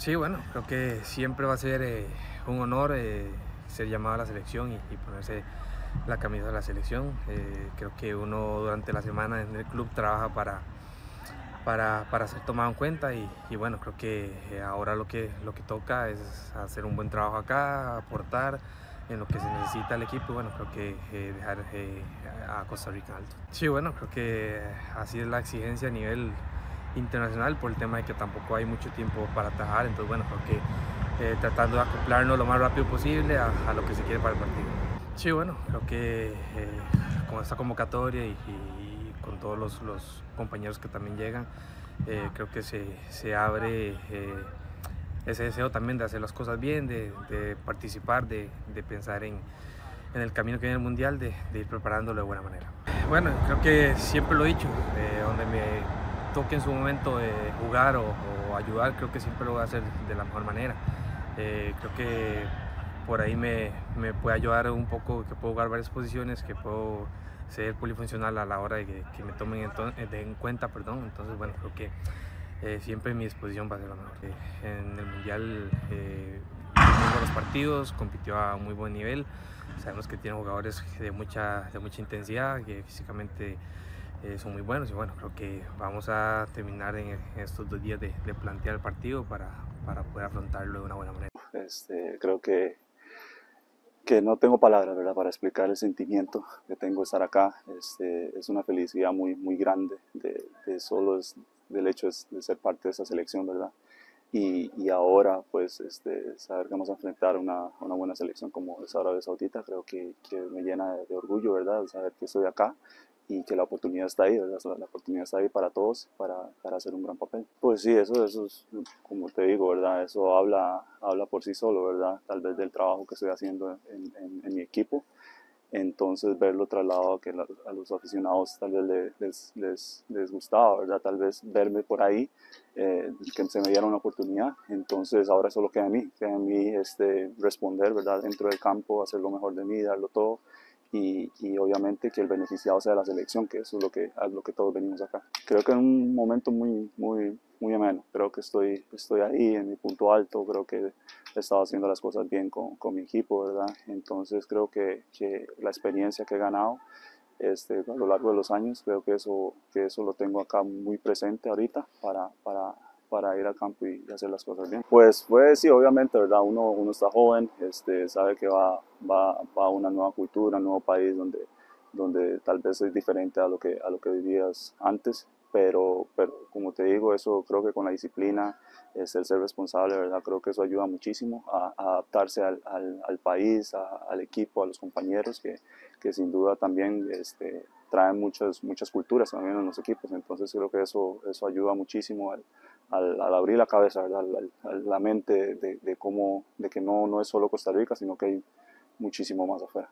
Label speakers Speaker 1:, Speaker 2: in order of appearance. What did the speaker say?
Speaker 1: Sí, bueno, creo que siempre va a ser un honor ser llamado a la selección y ponerse la camisa de la selección. Creo que uno durante la semana en el club trabaja para ser tomado en cuenta y bueno, creo que ahora lo que toca es hacer un buen trabajo acá, aportar en lo que se necesita el equipo y bueno, creo que dejar a Costa Rica en alto. Sí, bueno, creo que así es la exigencia a nivel internacional por el tema de que tampoco hay mucho tiempo para trabajar, entonces bueno, creo que tratando de acoplarnos lo más rápido posible a lo que se quiere para el partido. Sí, bueno, creo que con esta convocatoria y con todos los compañeros que también llegan, creo que se abre ese deseo también de hacer las cosas bien, de participar, de pensar en el camino que viene el Mundial, de ir preparándolo de buena manera. Bueno, creo que siempre lo he dicho, donde me toque en su momento jugar o ayudar, creo que siempre lo voy a hacer de la mejor manera. Creo que por ahí me puede ayudar un poco, que puedo jugar varias posiciones, que puedo ser polifuncional a la hora de que me tomen en cuenta, perdón. Entonces, bueno, creo que siempre mi disposición va a ser lo mejor. En el Mundial hizo muy buenos partidos, compitió a muy buen nivel. Sabemos que tiene jugadores de mucha intensidad, que físicamente son muy buenos y bueno, creo que vamos a terminar en estos 2 días de plantear el partido para poder afrontarlo de una buena manera.
Speaker 2: Creo que no tengo palabras, ¿verdad?, para explicar el sentimiento que tengo de estar acá. Es una felicidad muy, muy grande de solo del hecho de ser parte de esa selección, ¿verdad? Y ahora, pues, saber que vamos a enfrentar una buena selección como es Arabia Saudita, creo que me llena de orgullo, ¿verdad? Saber que estoy acá y que la oportunidad está ahí, ¿verdad? La oportunidad está ahí para todos, para hacer un gran papel. Pues sí, eso es, como te digo, ¿verdad? Eso habla por sí solo, ¿verdad? Tal vez del trabajo que estoy haciendo en mi equipo. Entonces verlo trasladado a que a los aficionados tal vez les gustaba, ¿verdad? Tal vez verme por ahí, que se me diera una oportunidad. Entonces ahora solo queda en mí responder, ¿verdad? Dentro del campo, hacer lo mejor de mí, darlo todo. Y obviamente que el beneficiado sea la selección, que eso es a lo que todos venimos acá. Creo que en un momento muy, muy, muy ameno. Creo que estoy ahí en mi punto alto. Creo que he estado haciendo las cosas bien con mi equipo, ¿verdad? Entonces creo que la experiencia que he ganado a lo largo de los años, creo que eso lo tengo acá muy presente ahorita para ir al campo y hacer las cosas bien. Pues sí, obviamente, ¿verdad? Uno está joven, sabe que va a una nueva cultura, un nuevo país donde tal vez es diferente a lo que vivías antes, pero como te digo, eso creo que con la disciplina, el ser responsable, ¿verdad? Creo que eso ayuda muchísimo a adaptarse al país, al equipo, a los compañeros, que sin duda también traen muchas culturas también en los equipos. Entonces creo que eso ayuda muchísimo al abrir la cabeza, ¿verdad? La mente de que no es solo Costa Rica, sino que hay muchísimo más afuera.